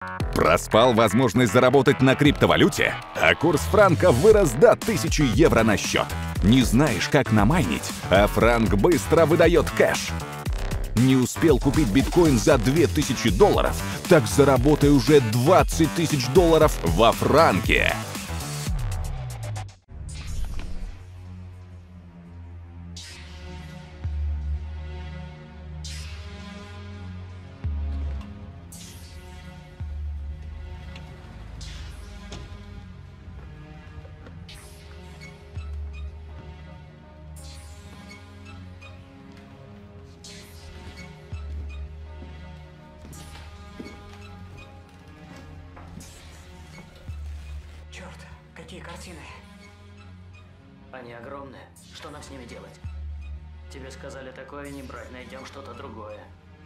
Проспал возможность заработать на криптовалюте? А курс франка вырос до 1000 евро на счет. Не знаешь, как намайнить? А франк быстро выдает кэш. Не успел купить биткоин за $2000? Так заработай уже $20 000 во франке. Черт, какие картины. Они огромные. Что нам с ними делать? Тебе сказали такое не брать, найдем что-то другое.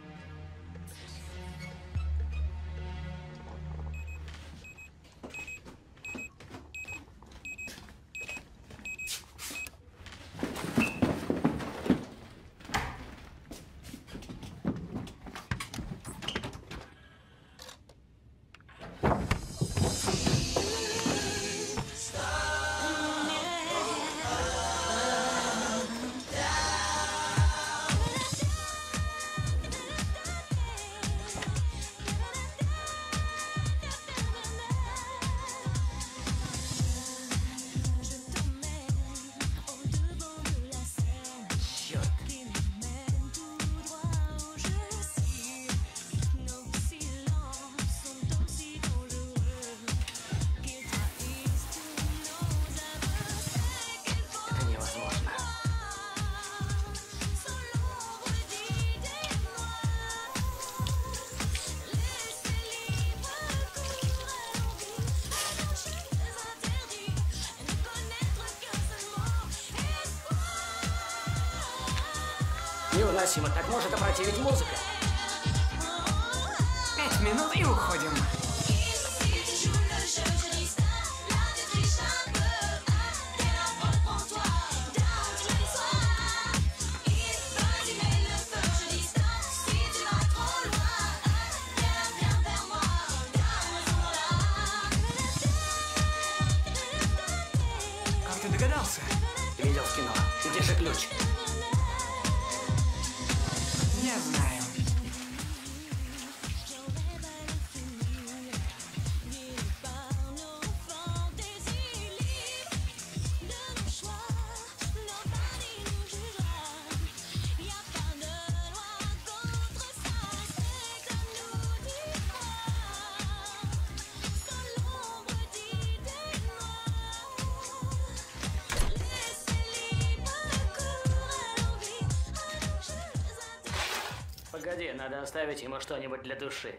Невыносимо, так может опротивить музыка. 5 минут и уходим. Как ты догадался? Видел в кино. Где же ключ? Не знаю. Погоди, надо оставить ему что-нибудь для души.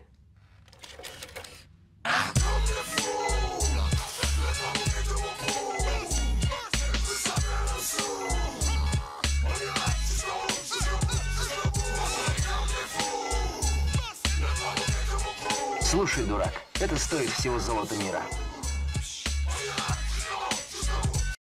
Слушай, дурак, это стоит всего золота мира.